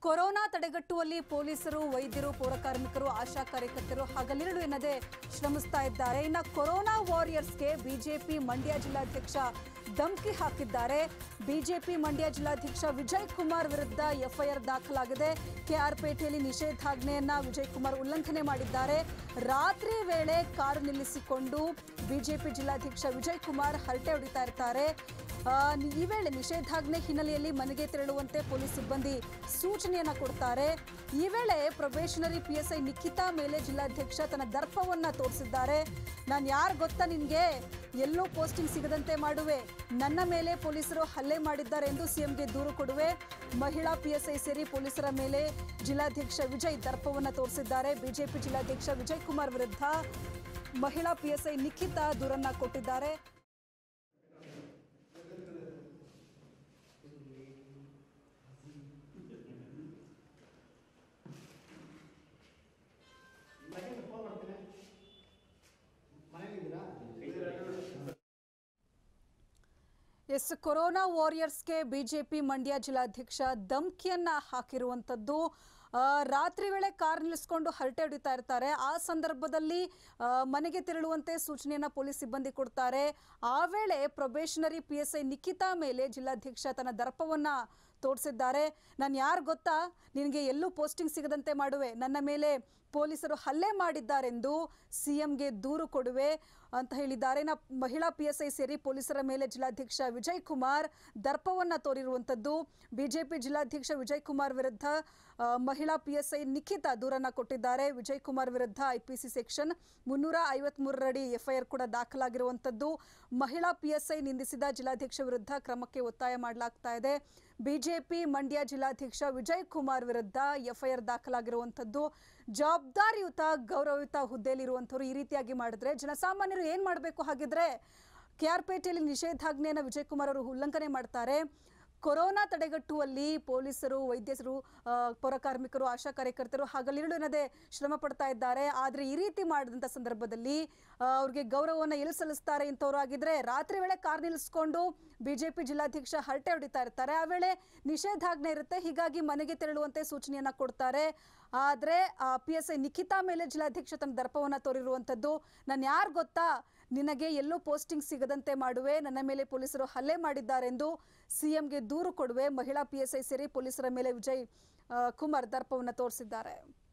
Corona ತಡೆಗಟ್ಟುವಲ್ಲಿ ಪೊಲೀಸರು, ವೈದ್ಯರು, ಪೌರಕಾರ್ಮಿಕರು, ಆಶಾ ಕಾರ್ಯಕರ್ತರು ಹಗಲಿರುಳು ಎನ್ನದೆ ಶ್ರಮಿಸ್ತಾ ಇದ್ದಾರೆ. ಇನ್ನು ಕೊರೋನಾ ವಾರಿಯರ್ಸ್ಗೆ ಬಿಜೆಪಿ ಮಂಡ್ಯ ಜಿಲ್ಲಾಧ್ಯಕ್ಷ ಧಮಕಿ ಹಾಕಿದ್ದಾರೆ. ಬಿಜೆಪಿ ಮಂಡ್ಯ ಜಿಲ್ಲಾಧ್ಯಕ್ಷ ವಿಜಯ್ ಕುಮಾರ್ ವಿರುದ್ಧ ಎಫ್ಐಆರ್ ದಾಖಲಾಗಿದೆ. ಕೆಆರ್ ಪೇಟೆಯಲ್ಲಿ ನಿಷೇಧಾಜ್ಞೆಯನ್ನ ವಿಜಯ್ ಕುಮಾರ್ ಉಲ್ಲಂಘನೆ ಮಾಡಿದ್ದಾರೆ. ರಾತ್ರಿ ವೇಳೆ ಕಾರು ನಿಲ್ಲಿಸಿಕೊಂಡು ಬಿಜೆಪಿ ಜಿಲ್ಲಾಧ್ಯಕ್ಷ ವಿಜಯ್ ಕುಮಾರ್ ಹರಟೆ ಹೊಡಿತಾ ಇರ್ತಾರೆ. ಈ ವೇಳೆ ನಿಷೇಧಾಜ್ಞೆ ಹಿನ್ನೆಲೆಯಲ್ಲಿ ಮನೆಗೆ ತೆರಳುವಂತೆ ಪೊಲೀಸ್ ಸಿಬ್ಬಂದಿ ಸೂಚನೆಯನ್ನ ಕೊಡ್ತಾರೆ. ಈ ವೇಳೆ ಪ್ರೊಬೇಷನರಿ ಪಿಎಸ್ಐ ನಿಖಿತಾ ಮೇಲೆ ಜಿಲ್ಲಾಧ್ಯಕ್ಷ ತನ್ನ ದರ್ಪವನ್ನ ತೋರಿಸಿದ್ದಾರೆ. ನಾನು ಯಾರು ಗೊತ್ತಾ ನಿನ್ಗೆ, ಎಲ್ಲೂ ಪೋಸ್ಟಿಂಗ್ ಸಿಗದಂತೆ ಮಾಡುವೆ, ನನ್ನ ಮೇಲೆ ಪೊಲೀಸರು ಹಲ್ಲೆ ಮಾಡಿದ್ದಾರೆ ಎಂದು ಸಿಎಂಗೆ ದೂರು ಕೊಡುವೆ. ಮಹಿಳಾ ಪಿಎಸ್ಐ ಸೇರಿ ಪೊಲೀಸರ ಮೇಲೆ ಜಿಲ್ಲಾಧ್ಯಕ್ಷ ವಿಜಯ್ ದರ್ಪವನ್ನ ತೋರಿಸಿದ್ದಾರೆ. ಬಿಜೆಪಿ ಜಿಲ್ಲಾಧ್ಯಕ್ಷ ವಿಜಯ್ ಕುಮಾರ್ ವಿರುದ್ಧ ಮಹಿಳಾ ಪಿಎಸ್ಐ ನಿಖಿತಾ ದೂರನ್ನ ಕೊಟ್ಟಿದ್ದಾರೆ. ಎಸ್, ಕೊರೋನಾ ವಾರಿಯರ್ಸ್ಗೆ ಬಿಜೆಪಿ ಮಂಡ್ಯ ಜಿಲ್ಲಾಧ್ಯಕ್ಷ ಧಮಕಿಯನ್ನ ಹಾಕಿರುವಂಥದ್ದು. ರಾತ್ರಿ ವೇಳೆ ಕಾರ್ ನಿಲ್ಲಿಸಿಕೊಂಡು ಹರಟೆ ಹೊಡಿತಾ ಇರ್ತಾರೆ. ಆ ಸಂದರ್ಭದಲ್ಲಿ ಮನೆಗೆ ತೆರಳುವಂತೆ ಸೂಚನೆಯನ್ನ ಪೊಲೀಸ್ ಸಿಬ್ಬಂದಿ ಕೊಡ್ತಾರೆ. ಆ ವೇಳೆ ಪ್ರೊಬೇಷನರಿ ಪಿಎಸ್ಐ ನಿಖಿತಾ ಮೇಲೆ ಜಿಲ್ಲಾಧ್ಯಕ್ಷ ತನ್ನ ದರ್ಪವನ್ನ ತೋರಿಸಿದ್ದಾರೆ. ನಾನು ಯಾರು ಗೊತ್ತಾ, ನಿನಗೆ ಎಲ್ಲೂ ಪೋಸ್ಟಿಂಗ್ ಸಿಗದಂತೆ ಮಾಡುವೆ, ನನ್ನ ಮೇಲೆ ಪೊಲೀಸರು ಹಲ್ಲೆ ಮಾಡಿದ್ದಾರೆಂದು ಸಿಎಂಗೆ ದೂರು ಕೊಡುವೆ ಅಂತ ಹೇಳಿದ್ದಾರೆ. ಮಹಿಳಾ ಪಿಎಸ್ಐ ಸೇರಿ ಪೊಲೀಸರ ಮೇಲೆ ಜಿಲ್ಲಾಧ್ಯಕ್ಷ ವಿಜಯ್ ಕುಮಾರ್ ದರ್ಪವನ್ನ ತೋರಿರುವಂಥದ್ದು. ಬಿಜೆಪಿ ಜಿಲ್ಲಾಧ್ಯಕ್ಷ ವಿಜಯ್ ಕುಮಾರ್ ವಿರುದ್ಧ ಮಹಿಳಾ ಪಿಎಸ್ಐ ನಿಖಿತಾ ದೂರನ್ನ ಕೊಟ್ಟಿದ್ದಾರೆ. ವಿಜಯ್ ಕುಮಾರ್ ವಿರುದ್ಧ ಐಪಿಸಿ ಸೆಕ್ಷನ್ 353 ಅಡಿ ಎಫ್ಐಆರ್ ಕೂಡ ದಾಖಲಾಗಿರುವಂಥದ್ದು. ಮಹಿಳಾ ಪಿಎಸ್ಐ ನಿಂದಿಸಿದ ಜಿಲ್ಲಾಧ್ಯಕ್ಷ ವಿರುದ್ಧ ಕ್ರಮಕ್ಕೆ ಒತ್ತಾಯ ಮಾಡಲಾಗ್ತಾ ಇದೆ. ಬಿಜೆಪಿ ಮಂಡ್ಯ ಜಿಲ್ಲಾಧ್ಯಕ್ಷ ವಿಜಯ್ ಕುಮಾರ್ ವಿರುದ್ಧ ಎಫ್ಐಆರ್ ದಾಖಲಾಗಿರುವಂಥದ್ದು. ಜವಾಬ್ದಾರಿಯುತ, ಗೌರವಯುತ ಹುದ್ದೆಯಲ್ಲಿರುವಂಥವ್ರು ಈ ರೀತಿಯಾಗಿ ಮಾಡಿದ್ರೆ ಜನಸಾಮಾನ್ಯರು ಏನ್ ಮಾಡಬೇಕು? ಹಾಗಿದ್ರೆ ಕೆಆರ್ ಪೇಟೆಯಲ್ಲಿ ನಿಷೇಧಾಜ್ಞೆಯನ್ನು ವಿಜಯ್ ಕುಮಾರ್ ಅವರು ಉಲ್ಲಂಘನೆ ಮಾಡ್ತಾರೆ. ಕೊರೋನಾ ತಡೆಗಟ್ಟುವಲ್ಲಿ ಪೊಲೀಸರು, ವೈದ್ಯರು, ಪೌರಕಾರ್ಮಿಕರು, ಆಶಾ ಕಾರ್ಯಕರ್ತರು ಹಗಲಿರುಳು ಎನ್ನದೆ ಶ್ರಮ ಪಡ್ತಾ ಇದ್ದಾರೆ. ಆದರೆ ಈ ರೀತಿ ಮಾಡಿದಂಥ ಸಂದರ್ಭದಲ್ಲಿ ಅವ್ರಿಗೆ ಗೌರವವನ್ನು ಎಲ್ಲಿ ಸಲ್ಲಿಸ್ತಾರೆ ಇಂಥವ್ರು? ಆಗಿದ್ರೆ ರಾತ್ರಿ ವೇಳೆ ಕಾರ್ ನಿಲ್ಲಿಸ್ಕೊಂಡು ಬಿಜೆಪಿ ಜಿಲ್ಲಾಧ್ಯಕ್ಷ ಹರಟೆ ಹೊಡಿತಾ ಇರ್ತಾರೆ. ಆ ವೇಳೆ ನಿಷೇಧಾಜ್ಞೆ ಇರುತ್ತೆ, ಹೀಗಾಗಿ ಮನೆಗೆ ತೆರಳುವಂತೆ ಸೂಚನೆಯನ್ನ ಕೊಡ್ತಾರೆ. ಆದರೆ ಪಿಎಸ್ಐ ನಿಖಿತಾ ಮೇಲೆ ಜಿಲ್ಲಾಧ್ಯಕ್ಷ ತನ್ನ ದರ್ಪವನ್ನ ತೋರಿರುವಂಥದ್ದು. ನಾನು ಯಾರು ಗೊತ್ತಾ, ನಿನಗೆ ಎಲ್ಲೂ ಪೋಸ್ಟಿಂಗ್ ಸಿಗದಂತೆ ಮಾಡುವೆ, ನನ್ನ ಮೇಲೆ ಪೊಲೀಸರು ಹಲ್ಲೆ ಮಾಡಿದ್ದಾರೆಂದು ಸಿಎಂಗೆ ದೂರು ಕೊಡುವೆ. ಮಹಿಳಾ ಪಿಎಸ್ಐ ಸೇರಿ ಪೊಲೀಸರ ಮೇಲೆ ವಿಜಯ್ ಕುಮಾರ್ ದರ್ಪವನ್ನ ತೋರಿಸಿದ್ದಾರೆ.